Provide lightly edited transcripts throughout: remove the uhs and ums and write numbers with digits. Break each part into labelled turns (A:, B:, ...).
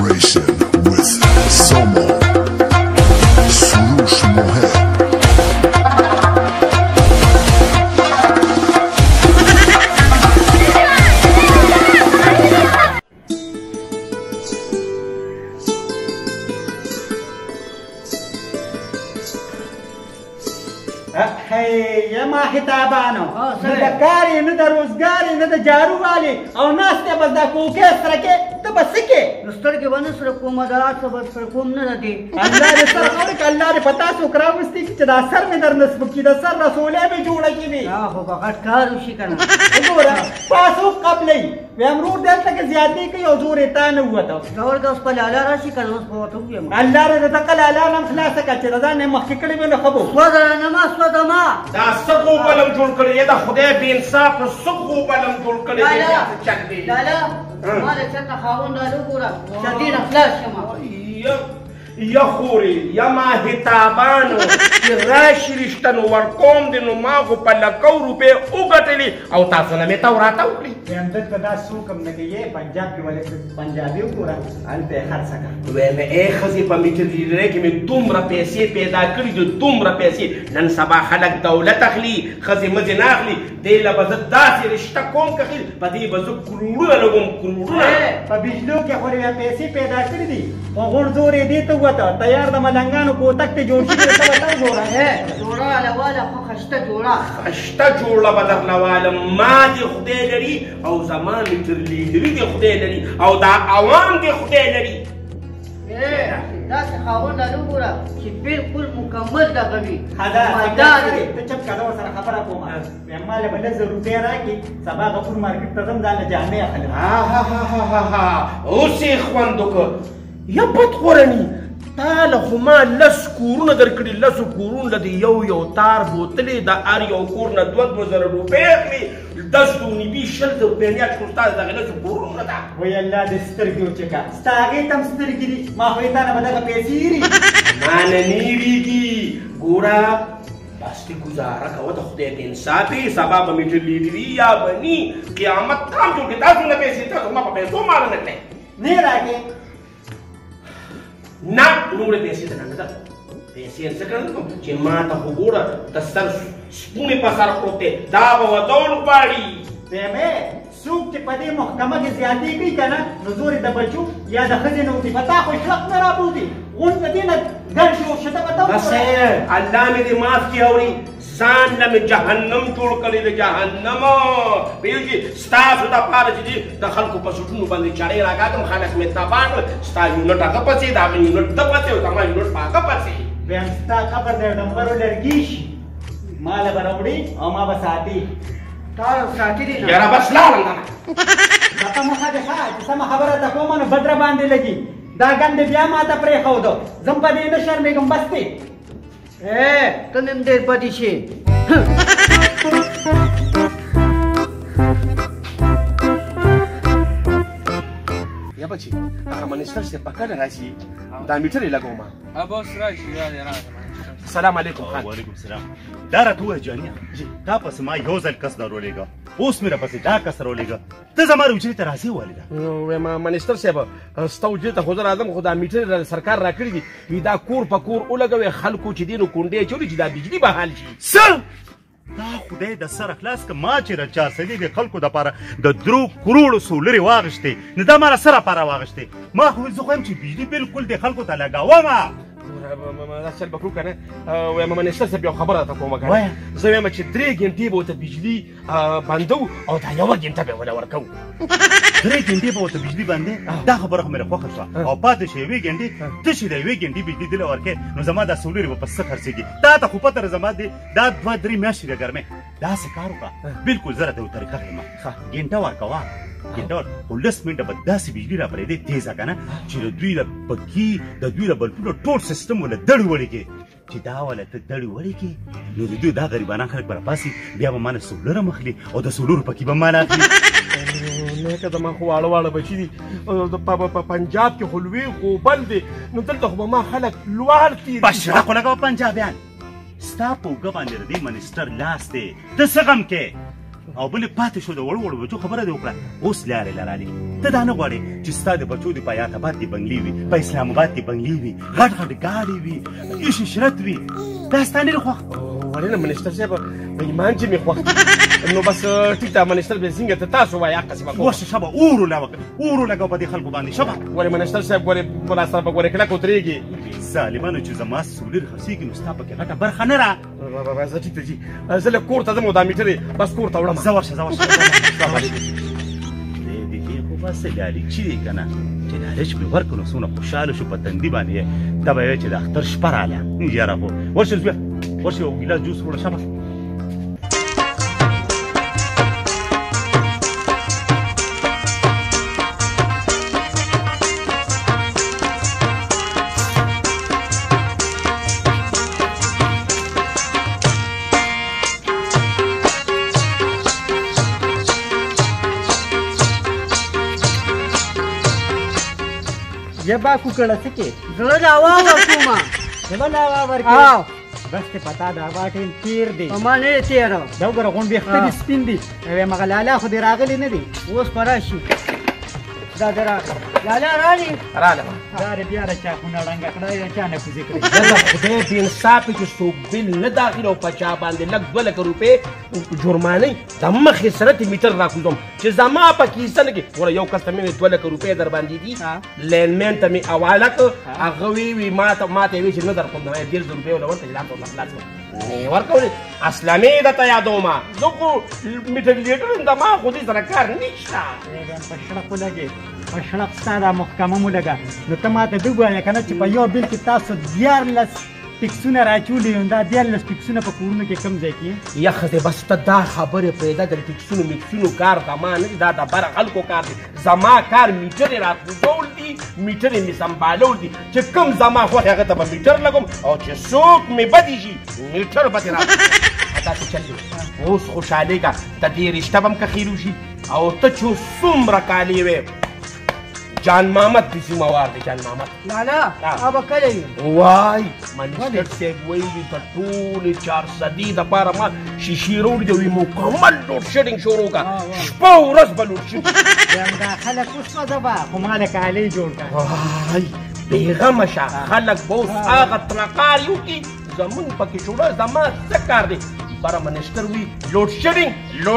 A: collaboration with Samo Surush Mohet.
B: یا ما خطابانو نه د کاري نه د روزګاري نه د جارو والي او ناستې بس دا کوکې سره کې ته بس کې
C: نو سترګې باندې سره کومه دا څه بس سره کوم نه دی
B: الله دې سره وکړي که الله دې په تاسو راوستي چې دا سر مې در نصب کړي د سر رسولې مې جوړه کړي
C: خو به غټ کار وشي که نه
B: وګوره تاسو قبلئ ویم ورور دلته کې زیاتې کوي او زور یې تا نه ووته
C: ډول که اوس په لاله راشي که نه اوس به ورته ووایم
B: الله دې د دغه لاله نه هم خلاصه کړه چې د ځان یې مخکې کړې وې نو ښه به
C: سوځه نما سوځه ما
D: دا څه خوبلم جوړ کړی دی د خدای بې انصافه څه خوبلم جوړ کړی دی چک دی
C: لاله ما د چېرته خاوند راله وګوره شدید خلاص شمه
D: یا خورې یا ماهتابانو چې راشي رشته نو ورکوم دی نو ما خو په لکو روپۍ وګټلې او تاسو نه مې توراته وکړي
B: ویم دلته دا څوک هم نه کوي پنجاب کې ولې پنجابي وګوره هلته یې خرڅه کړه
D: ویمه ای ښځې په میټریلرۍ کې مې دومره پیسې پیدا کړي دي دومره پیسې نن سبا خلک دولت اخلي ښځې مځې نه اخلي دې له به زه داسې رشته کوم که خیل په دې به زه کروړونه لګوم کروړونه
B: په بجلو کې خو یې پیسې پیدا کړي دي خو غوڼ زور یې دې ته ووته تیار د ملنګانو کوتک ته جوړ شوي ته به ته وګوره
C: جوړه هلواله خو خشته جوړه
D: خشته جوړه به درله والم ما دې خدای لري او زما میټرلیډري دې خدای لري او دا عوام دې خدای لري
C: داسې خاوند راله وګوره چې بلکل مکمل دغه وي
B: مالدار وي ته چپ کړه ورسره خبره کومه ویم ما له به لږ روپۍ راکړي سبا غفور مارکېټ ته ځم ځان له جامې اخلم
D: اوس یې خوند وکړه یا بدخورني تا له خو ما لس کورونه درکړي لسو کورونو له د یو تار بوتلې د هر یو کور نه 2,000 روپۍ اخلي 10 دونې 20 روپۍ چې ستا د دغه لسو کورونو ده
B: وایي الله دې سترګې وچکه ستا هغې ته هم سترګې دي ما خو یې تا نه به دغه پیسې ایري
D: ما نه نیریږي ګوره بس دې ګزاره کوه د خدای په انصافې سبا به میټرلیډري یا بني قیامت کام جوړ کړي تاسو نه پیسې تاسو ما په پیسو ماله نه کړئ
B: نه یې راکړې
D: نه نورې پیسې ته نه ده پیسې څه کړم چې ما ته خو ګوره د سر سپونې په سر پروت دی دا به ودول غواړي
B: ویمې څوک چې په دې محکمه کې زیاتې کوي که نه نو زور یې د بچو یا د ښځې نه وځي په تا خو شلق نه رابوځي غونډ د دې نه ګډ شي او شته به ته
D: بس الله مې دې معاف کړي اوري ځان له مې جهنم جوړ کړی د جهنم پوهېږي ستاسو دپاره چې دي د خلکو په سوټونو باندې چړې راکاږم خلک مې تباه کړل ستا یونټ هغه پسې د هغه یونټ ده پسې او زما یونټ په هغه پسې
B: ویم ستا قبر د ډمبرو لرګي شي ما له به راوړي او ما به ساتي
C: تا ساتي دي
D: یاره بس لاړم دنه
B: دغه مخه دې ښه چې سمه خبره ته کومه نو بدره باندې لګي دا ګند بیا ما ته پرېښودو زم په دې نه شرمېږم بس دی
C: ته نن ډېر بدې شي
D: یا بچي هغه منیسټر صاحب په کله راشي دا میټر یې لګوم
E: اوس راشي
D: سلام علیکم خان
F: وعلیکم السلام دا راته ووایه جانیه تا پسې ما یو ځل کس درولېږه اوس مې راپسې دا کس راولېږه ته زما روجرې ته راځې والده
D: وایم منیسټر صاحب ستا حجرې ته خو زه راځم خو دا میټر سرکار راکړي دي وي دا کور په کور ولګوې خلکو چې دي نو کونډې اچولي چې دا بجلي به حل شي
F: څه دا خدای د سره خلاص که ما چې چا سړي د خلکو دپاره د 3 کروړو سولرې واغېشتې نو دا ما له څه لپاره واغېشتې ما خو زه خو یم چې بجلي بالکل د خلکو ته لګومه
D: دا چل به کړو که نه وایم منیسټر صاحب یو خبره راته کومه که نه زه وایم چې 3 ګنټې به ورته بجلي بندو او دا 1 ګنټه به وله ورکوو
F: 3 ګنټې به ورته بجلي باندې دا خبره خو مې خوښه شوه او پاتې شي 1 ګنټې ته چې د 1 ګنټې بجلي دله ورکې نو زما دا سولرې به په څه خرڅېږي تا ته خو پته زما دی دا 2-3 میاشتې د ګرمۍ داسې کار وکړه بالکل زه راته یو طریقه ښیم ګنټه ورکوه ګنټه خو 10 منټه به داسې بجلي راپرېږدې تیزه که نه چې د دوی له پکي د دوی له بلپونو ټول سیسټم وله دړې وړې کې چې دا وله ته دړې وړې کې نو د دوی دا غریبانان خلک به راپاسي بیا به ما نه سولر هم اخلي او د سولرو پکې به ما نه اخلي
D: نیکه زما خو واړه واړه بچي دي په پنجاب کې خو لوی غوبل دی نو دلته خو به ما خلک لوړ تېر
F: بشره خو لګوه پنجابیان ستا په اوږه باندې د دې منیسټر لاس دی ته څه غم کې او بل پاتې شو د وړو وړو بچو خبره دې وکړه اوس لارې لرالې ته دا نه غواړې چې ستا د بچو دې په حیات آباد کې بنګلې وي په اسلام آباد کې بنګلې وي غټ غټ ګاډې وي ایش عشرت وي دا ستا نه دې خوښ
D: ولې نه منیسټر صاحب په ایمان چې مې خوښ دي نو بس ټیک ده منیسټر به څنګه ته تاسو وایي هغه قسمه کوم
F: وشه شبه اورو لګو په دې خلکو باندې شبه
D: ولې منیسټر صاحب ولې بلا سره په ګورې کلک ودرېږي
F: ظالمانو چې زما سولر خرڅېږي نو ستا پکې غټه برخه نه را
D: زه ټیک ده جي زه لږ کور ته ځم او دا میټر بس کور ته وړم
F: زه ورشه دې خو بس لالي چې دی که نه چې لالچ مې ورکړو نو څومره خوشحاله شو په تندي باندې یې ته به وایې چې د اختر شپه راله یاره خو ورشه زویه ورشه یو ګیلاس جوس وړه شبه
B: जबा कुकड़ सके
C: زړه دعوا وکوما
B: जबा लावा वर
C: او
B: बस ते पता दा वाटेन तीर दे
C: په ما نه تیرو
B: دا وګوره غون بيخته سپین دي وې مغلاله خو دې راغلي نه دي
C: اوس پراشي دا درا لالا رالي
D: راله
B: دا بیا را چا خو نه رنګ کړه یا چا نه کوزي کړی
D: زه د خدای په انصاف چې څوک بل نه داخل او په چا باندې لږ 2 لک روپۍ جرمانه د مخې سره ته میټر راکوزم چې زما په کیسه نه کې ګوره یو کس ته مې 2 لک روپۍ در باندې دي لینمن ته مې حواله کړ هغه وی ما ته وی چې نه در کوم 1.5 روپۍ ولا ورته لا ته خلاص نه ورکول اسلامي د ته یادوما زه خو میټر لیټر د ما خو دې سره کار نشته
B: په شړق لګي په شړق ستاره محکمه مو لګا نو ته ماته دوه کنه چې په یو بل کې تاسو 14 ټیکسونه راچولې دا 14 ټیکسونه په کورونو کې کم ځای کې
D: یا خدای بس ته دا خبره پیدا د ټیکسونو میکسونو کار زما نه دا د بر خلکو کار دی زما کار میټر راکوزول دي میټر مې سمبالول دي چې کم زما خو هغه ته به میټر لګم او چې څوک مې بدی شي میټر به ترې راکړم داسې چل دی اوس خوشحالېږه د دې رشته به هم که خیر وشي او ته چې څومره کالې وې جان محمد دې ذمہوار دی جان محمد
C: لالا اب کله
D: وای منیسټر صاحب ویلي د ټولې 400 دپاره ما شیشې راوړي دي وي مکمل لوډ شیډینګ شروع کړه شپه ورځ به لوډ شي
B: دا خلک اوس په دبا خو ما له کالي جوړ کړ
D: وای بېغمه شه خلک به اوس هغه ترکار یو کي زمونږ پکې جوړه زما څه کار دی بره منیسټر وي لوډ شیډینګ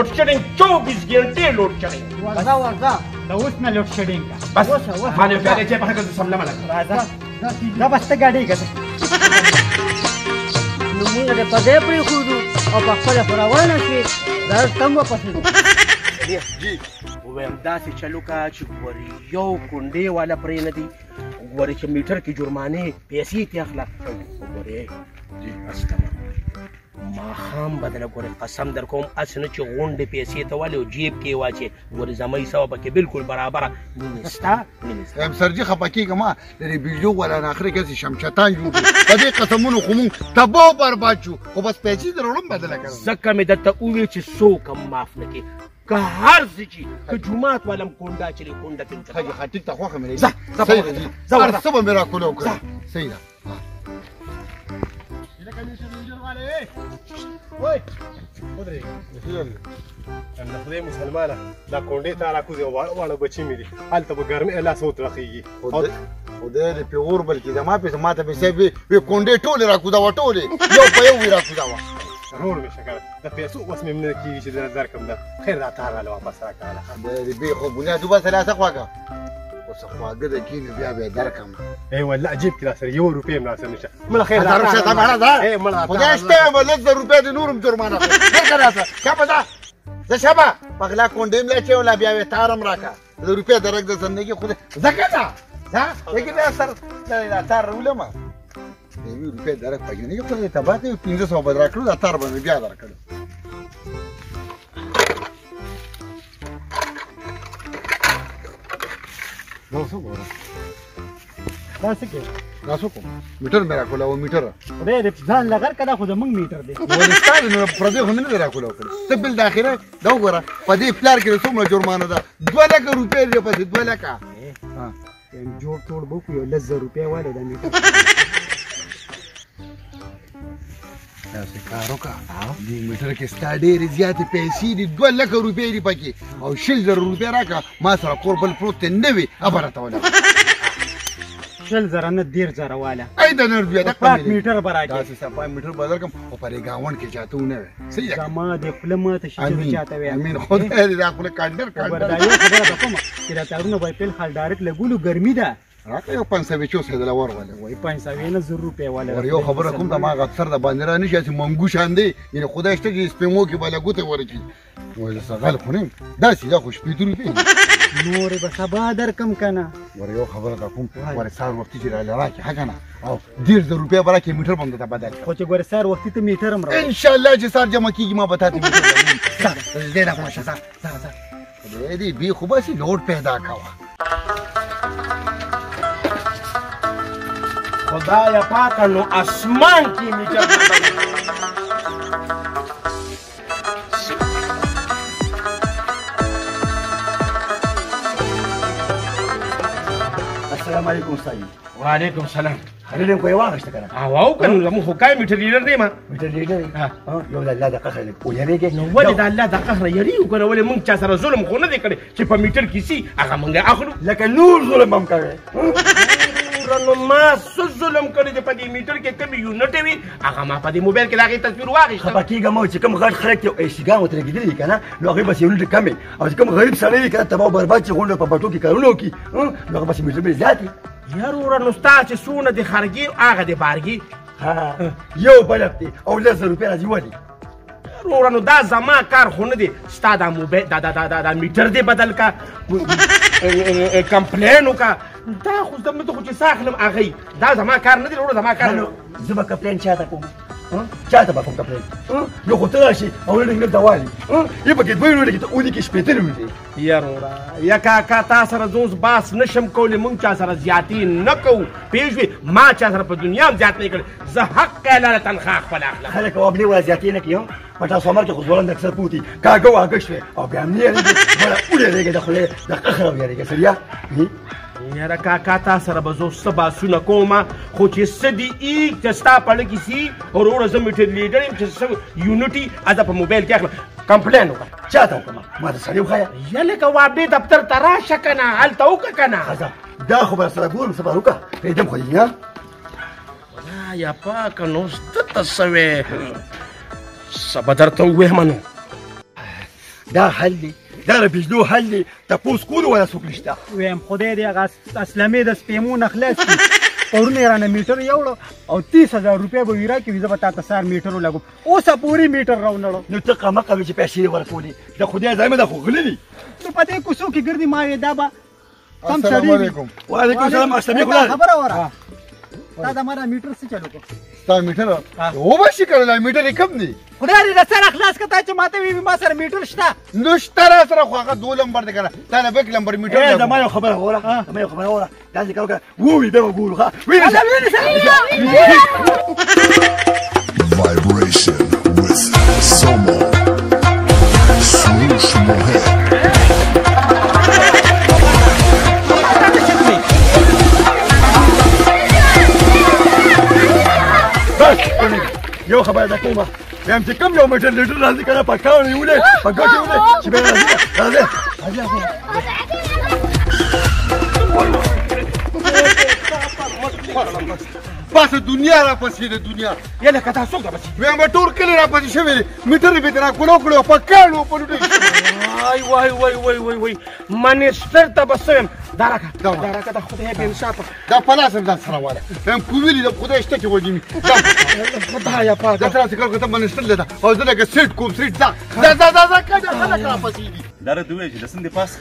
D: 24 ګنټې لوډ شیډینګ
C: ورځه
B: دا اوس نه لوډ شیډینګ
D: بس ما نه پیاده چې په هغه سملمه لګ
B: راځه دا بس ته ګاډي کړه
C: نو موږ دې په دې پرې خورو او په خپل فراوانه شي دا تم پسې
D: جی ویم داسې چلو کا چې ګورې یو کونډې والا پرې نه دي ګورې چې میټر کې جرمانې پیسې تې اخله ګورې جی استمه ماښام به دله ګورې قسم در کوم هسې نه چې غونډې پیسې ته والې او جیب کې یې واچې ګورې زما حسابه پکې بلکل برابره مینې ستا
A: یم سرجي خفه کېږه ما د دې ویډیو والا نه اخرې کسې شمشتان جوړ کړو په دې قسمونو خو مونږ تباه و برباد شو خو بس پیسې در وړم بدله کړم
D: ځکه مې درته وویل چې څوک هم معاف نه کړي که هر څه چې که جومات والا هم کونډه اچلي کونډه پرې وچلوه.
A: ښه ټیک ته خوښه مې
D: ځه
A: صحیح ده جي هر څه به مې راکوله وکړه صحیح ده
E: خدای مسلمانه دا کونډې ته راکوزي او واړه واړه بچي مې دي هلته به ګرمۍ لاس وترخېږي
A: خدای دې پیغور بلکې زما پیسې ما ته پیسې وې کونډې ټولې راکوزوه ټولې یو په یو وې راکوزوه
E: روړ مې شکر د پیسو اوس مې نه کېږي چې درکړم دا خیر دا تار راله واپس راکړله
A: خدای دې بې خو بنیاد وباسه راسه خواږه اوس خواږه د کینې بیا به یې درکړم
E: ای والله عجیب کې راسره یو روپۍ هم راسره نشته مړه خیر
A: خدای شته به لږ زر روپۍ د نور هم جرمانه کړو درکه راسه شپه ده زه شبه پغلا کونډې مې اچوله بیا وې تار هم راکړه د روپۍ درک د زندګي خو ځکه ده لیکن بیا سر دا تار راولم یوې روپۍ درک په زندګي خو دې تباه کړې 1500 به راکړو دا تار به مې بیا درکړو
B: دا څه ګوره دا څه کې
A: دا څه کوم میټر مې راکوله او میټر
B: خدای دې ځان لغر کړه خو زمونږ میټر دی
A: ولې ستا نو پردې خو مې نه دی راکوله وکړه ته بل د اخره دا وګوره په دې پلار کې څومره جرمانه ده 2 لک روپۍ دی پسې 2 لک
B: جوړ ټوړ به یو 1000 روپۍ والے دا میټر
A: داسې کار وکړه دې میټر کې ستا ډېرې زیاتې پیسې دي 2 لکه روپۍ دي پکې او 100,000 روپۍ راکړه ما سره کور بل پروت دی نه وي ابه راته ولګه
B: 100,000 نه 1,500 والا
A: ای د نر بیا
B: پاک میټر به راکړې
A: داسې صفای میټر بدل کړم خو پرې ګاونډ کې چاته ونه وي صحیح ده
B: زما د خوله ماته شي چې چاته وي
A: امین خدای دې دا خوله کاندر
B: دا یو خبره ده کومه چې دا تارونه به پیل خال ډایرکټ لګولو ګرمي ده
A: راکړه یو 500 دلته ورغله
B: وای 500 نه 100 روپۍ والا
A: ور یو خبره کوم د ما غفر د باندې را نشي چې منګو شان دی یعنی خدای شته چې سپمو کې بالا ګوته ورکی وای له سغال خو نه دا چې دا خو شپې روپۍ
B: نور به سبا درکم کنه
A: ور یو خبره دا کوم ور سار وخت چې را راکې هغه نه او 1,000 روپۍ برکې میټر باندې ته بدل
B: خو چې ګور سار وخت ته میټر هم راو
A: ان شاء الله چې سار جمع کیږي ما بتاته میټر دې دا خوښه ده دې بي خو به سي لوډ پیدا کاوه
D: خدایا پاکه نو اسمان کې میټر
G: السلام علیکم استاد
D: وعلیکم السلام
G: خلیل کوی واغشته کنه
D: او کنه زمو خو کای میټر لیډر دی ما
G: میټر لیډر یو د الله د قهر له ویریږي
D: نو ولې د الله د قهر یریو کنه ولې مونږ چا سره ظلم خو نه دی کړی چې په میټر کې سي هغه مونږ اخلو
G: لکه نور ظلم هم کوي
D: نو ما څه ظلم کړی دی په دې میټر کې کوم یونټ وي هغه ما په دې موبایل کې دغه تصویر واغېسته
G: خپکیږه مو چې کوم غټ خلک یو ایسیګان وتر کېدلی کنه نو هغه بس یونټ کمې او چې کوم غریب سړی کنه تباہ برباد چې غونډه په پټو کې کارونه وکي نو هغه بس میټر به زیاتې
D: یار ورنو ستا چې سونه د خرګي هغه د بارګي
G: ها یو بلب دی او 1,000 روپۍ راځي ولې
D: ورنو دا زما کار خو نه دی ستا دا موبایل دا میټر دی بدل کا کمپلین وکا دا خو زما ته خو چې ساخلم هغه دا زما کار نه دی ورو زما کار
G: زه به کمپلین چاته کوم چاته به کوم کمپلین یو خو ته راشي او لږ دوالي یې پکې دوی وړي ته اونې کې شپېته وړي
D: یار ورا یا کاکا تا سره زوز باس نشم کولی مونږ چا سره زیاتی نه کوو پېژوې ما چا سره په دنیا هم زیات نه کړی زه حق اعلان تنخواه خپل اخلم
G: خلک وابلي ولا زیاتې نه کوي په تاسو عمر کې خو ځوړند اکثر پوتي کاږه واږه شوې او بیا هم نه یېږي بله وړېږي د خولې د قهر او یېږي سړیا
D: یاره کاکا تا سره به زه څه باسونه کومه خو چې څه دي ای چې ستا په اړه کې سي وروره زه میټر لیډر یم چې څه یونټي زه په موبایل کې اخلم کمپلین وکړه
G: چاته وکړم ما ته سړی وښایه
D: یا لکه وابډې دفتر ته راشه که نه هلته وکړه که نه
G: ښځه دا خو به سره ګورم سبا وکړه پرېږدم خو دې نه
D: خدایا پاکه نو زده ته څه وې څه به درته ووایم نو
G: دا حل دی دا د بجلو حل دی تپوس کولو ولا څوک نشته
B: ویم خدای دې هغه اسلامي د سپیمو نه خلاص کړي پرون یې رانه میټر یوړو او 30,000 روپۍ به وي راکړي زه به تا ته سهار میټر ولګوم اوسه پورې میټر راونړو
G: نو ته قمقه وې چې پیسې یې ورکولې د خدای ځای مې دا خو غلي دي
B: نو په دې کوڅو کې ګرځي ما وې دا به کم
A: السلام
B: سړي
A: علیکم
G: وعلیکم السلام اسلامي خدا
B: خبره وره تا دا مانا میټر څه چلو کو
A: ستا میټر و به شي کړلی میټر یې کم دی
B: خدای دې د سر اخلاص کته چې ماته وی ما سره میټر شته
A: نو شته را سره خو هغه 2 لمبر دی که نه تا نه 1 لمبر میټر
G: زما یو خبره وره زما یو خبره وره داسې کوه ووي بیا به ګورو ښه
H: Vibration with Somo. Swoosh Mohet.
G: یو خبره ده کومه وایم چې کوم یو میټر لیټر راځي که نه په کاڼو یې ولې په ګټې ولې چې بیا راځي
A: بس دنیا را پسې د دنیا
D: یا لکه دا څوک ده بچي
A: وایم به ټول کلي را پسې شوي دي میټر یې بېرته را کولو کړو په کاڼو په لوټې
D: وای منسټر ته به څه ویم دا راکه د خدای بې انصافه
A: دا پلاس هم ځان سره واله وایم کومېلي د خدای شته کې وږي
D: خدایا پاکه
A: دا تراسې کار ته منسټر دی او زه لکه سیټ کوم سیټ ځه که خلک را پسې دي
F: دا راته ووایه چې لسم دې پاس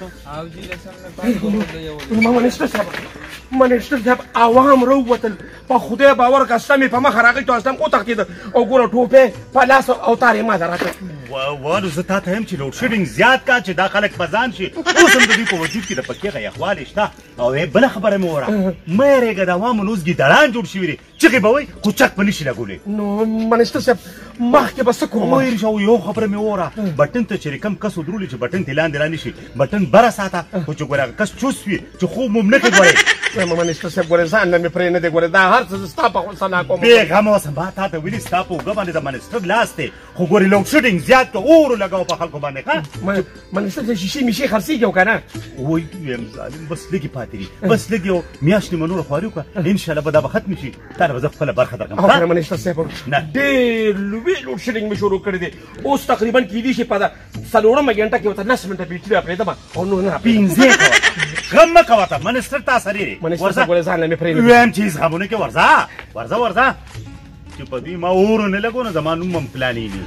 F: کړو
D: ما منسټر صاحب عوام راووتل په خدای باور که سمې په مخه راغی تو اسلم وتښتېده او ګوره ټوپې په لاس او تار یې ما ته راکړ
F: وانو زه تا ته یم چې لوډ شیډینګ زیات کا چې دا خلک په ځان شي اوس هم د دوی په وجود کې د پکې یخوالی شته او بله خبره مې وره مه یېرېږه د عوامو نو اوس ګیدړان جوړ شوي دي چغې به وایي خو چک به نشي لګولی
D: نو منسټر صاحب مخکې به څه کوم
F: ویل شو یو خبره مې وره بټن ته چې کوم کس ودرولي چې بټن ته لاندې رانشي بټن بره ساته خو چې ګوره هغه کس چوس وي چې خوب مو نه کوي ګورئ
D: وایم منیسټر صاحب ګورې ځان نه مې پرې نه دی ګورې دا هر څه زه ستا په غوسه کوم
F: بېغمه اوسه ما تا ته ویلي ستا په اوږه باندې د منسټر لاس دی خو ګورې لوډ شیډینګ زیات که اور لګوه په خلکو باندې ښه
D: منیسټر صاحب شیشې میشې خرڅېږي او که نه
F: وایي ویم ظالم بس لږې پاتې دي بس لږ یو میاشت نیمه نوره خواري وکړه انشاءالله به دا به ختمې شي تا نه به زه خپله برخه درکړم
D: منیسټر صاحب ډېر لوی لوډ شیډینګ مې شروع کړی دی اوس تقریبا کیدای شي په 4مه غنټه کې ورته 10 منټه بیټري پرېږدم او نور نه
F: 15 کوه غم مه کوه ته منسټر تا سره یې
D: منیسټر صاحب ګورې ځان نه مې پرې نه
F: ویم چې غمونه کې ورځه چې په دوی ما اور نه لګو نه زما نوم هم پلانېږي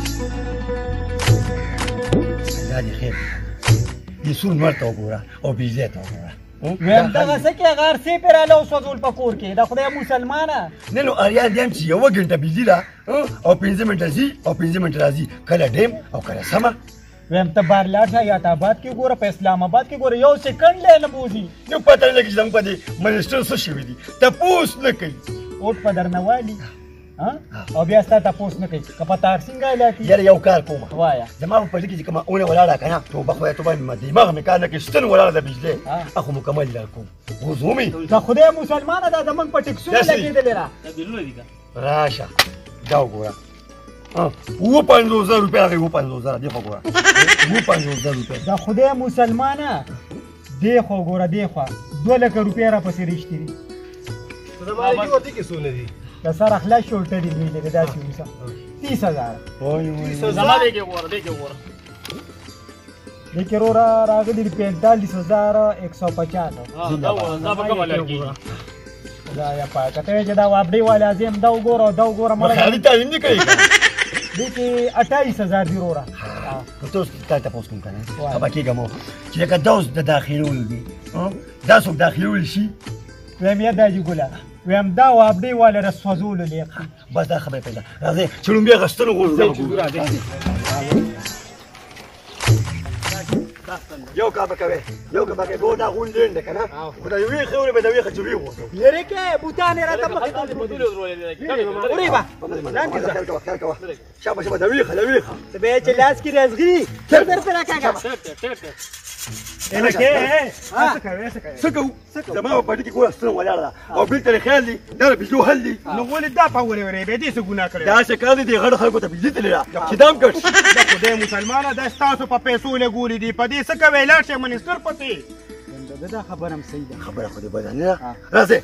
G: الله دې خیر دې سور نور ته وګوره او بيزه ته وګوره
B: ویم دغه څه کې هغه ارسې پرې راله وسوځول په کور کې د خدای مسلمانه
G: نه نو اریان دیم چې یوه ګنټه بيزي ده او 15 منټه ځي او 15 منټه راځي کله ډیم او کله سمه
B: ویم ته بار لاړ شه یا آباد کې ګوره په اسلام آباد کې ګوره یو سیکنډ لی نه بوځي
G: نو پته نه لګي چې زموږ په دې منسټر څه شوي دي تپوس نه کوي
B: اوټ په درنه والي او بیا ستا تپوس نه کوي که په تارسینګ علاقې
G: یاره یو کار کومه
B: وایه
G: زما په پټي کې چې کومه اونې ولاړه که نه توبه خدای توبه مې دماغ مې کار نه کوي ستن ولاړه ده بجلۍ اخو مکمل لا کوم وضو مې
B: د خدای مسلمانه دا زموږ په ټکسونه لګېدلې را
G: راشه دا وګوره 50,000 روپۍ راغی 50,000 دې خو ګوره 50,000 روپۍ
B: د خدای مسلمانه دې خو ګوره دې خوا 2 لکه روپۍ راپسې رښتې دي د سر اخلاص شورټه دي لوی لګه داسې وسه 30,000
D: زما دې کې ګوره
B: دې کې رورا راغلي 45,150 دا یا پای کته چې دا وابډي والا ازم دا وګوره مړه
G: خالي تعلیم نه کوي
B: دې کې 28,000 دی رورا
G: تاسو ته پوس کوم کنه ابا کېږم چې لکه دوز د داخلول دي دا څوک داخلول شي
B: ویم یا دا جګولا ویم دا وابډي والا رسوزول لیک
G: بس دا خبره پیدا راځي چې لومبیا غشتنو غوړو یو کا بکوي بو دا غون لند کنه خدای وی خو به دا وی خچوي وو
B: لری کې بوتان راته مخ قریبا
G: شابه دا وی خلوي
B: ته به چې لاس کې رازغري تر پر راکاګه الکه
G: سکو زما په دې کې کوه ستنه ولاړه او بل تر خیال دي دا بيجو هل دي
B: نو ولې دا په ورې به دې څه ګناه کړی
G: دا څه کار دي غړ خلکو ته بيجي تللا چې دام کړ
B: دا خدای مسلمانه دا تاسو په پیسو لګولې دي په دې څه کوي لاړ شه منستر پته دا خبره هم صحیح ده
G: خبره خو دې بدانه راځي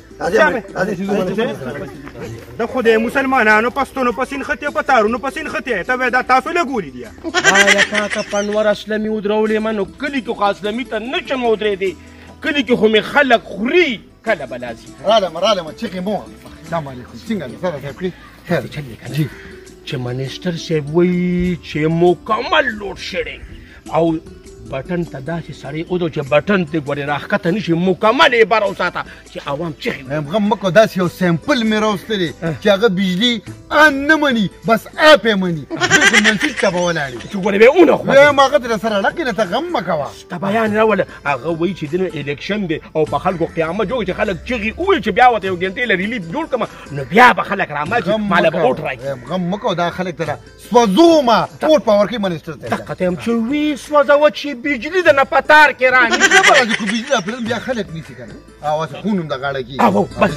B: د خدای مسلمانانو پښتونو پسین خته په تارونو پسین خته ته دا تاسو لګولې دي
D: آیا تا پنور اسلامي ودرولې منو کلی کې خاص لمي ته نشم ودرې دي کلی کې خو می خلک خوري کله بلازي
A: راله چې مو السلام علیکم څنګه سره خیر خیر
D: جی چې منیسټر صاحب وایي چې مکمل لوډ شیډینګ او بټن ته داسې سړی ودو چې بټن ته ګورې راښکته نشي مکمل یې بار وساته چې عوام چغې
A: غم مکو داسې یو سیمپل مې راوستلی چې هغه بجلي ان نه مني بس اپ یې مني بالکل منفي ته به ولاړې
D: چې ګورې به اونه خو
A: ویم هغه در سره ډکې نه ته غم مه کوه
D: ته بیان راوله هغه وایي چې دنه الیکشن دی او په خلکو قیامت جوړ چې خلک چغې ووایي چې بیا ورته یو ګنټې له ریلیف جوړ کړم نو بیا به خلک رامال چې ماله به اوټ راځي
A: غم مکو دا خلک ته سوځومه اوټ په ورکې منسټر ته
D: دقته یم چې وی سوځوه چې بجلي د نه په تار کې راني
A: نه به راځي خو بجلي راپرېږدم بیا خلک نیسي که نه او هسې خون هم د غاړه کېږي
D: او بس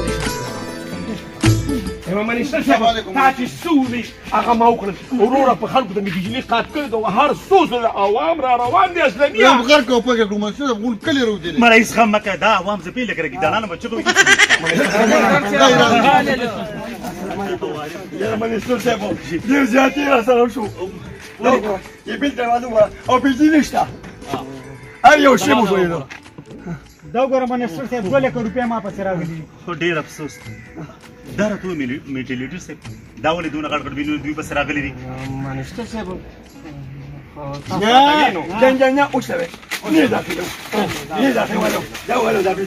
D: منیسټر صاحب تا چې څه وویل هغه ما وکړل وروره په خلکو ته مې بجلي قات کړی ده هر څو زره عوام را روان دي اصلني
A: یو غر کو پکې کوم څه غون کلی روځي
F: ما رئیس خام مکه دا عوام زپی لګره کی دانانه بچو کوي
G: یا منیسټر صاحب ډېر زیاتې را سره شو یې بل دروازه او بجلی نشته هر یو شی مو ویلو
B: دا ګوره منیسټر صاحب 2 لکه روپۍ ما پسې راغلي
F: خو ډېر افسوس دا راته میټیلیټر صاحب دا ولې دونه غړ غړ وینو دوی پسې راغلي دي
D: منیسټر صاحب
G: جنجانیا اوسوي نه داخلو دا ولو دا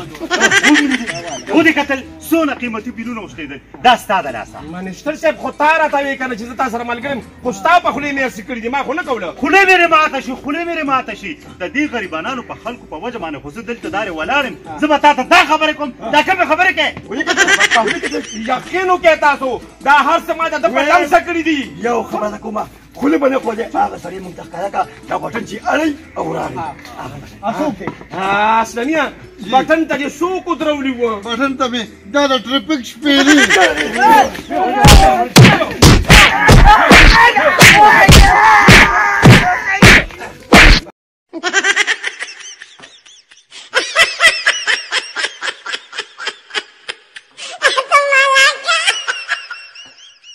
F: و دې کتل څونه قیمتي بیلونه وشلیدل دا ستا د لاسه
D: منیسټر صاحب خو تا راته وایې که نه چې زه تا سره ملګری یم خو ستا په خولې مې هسې کړي دي ما خو نه کوله
F: خولې مې ماته شي د دې غریبانانو په خلکو په وجه باندې خو زه دلته دارې ولاړ یم زه به تا ته دا خبرې کوم دا کومې خبرې کوې
D: یقین وکړئ تاسو دا هر څه ما د ده په لمسه کړي دي
G: یو خبره کومه خولې به نه کولې هغه سړی مونږ ته ښکاره کړه دا بټن چې اړی او راغی
B: اڅوک دی
D: اصلنیه بټن ته دې څوک ودرولي وه
A: بټن ته مې دا د ټریفیک شپېلي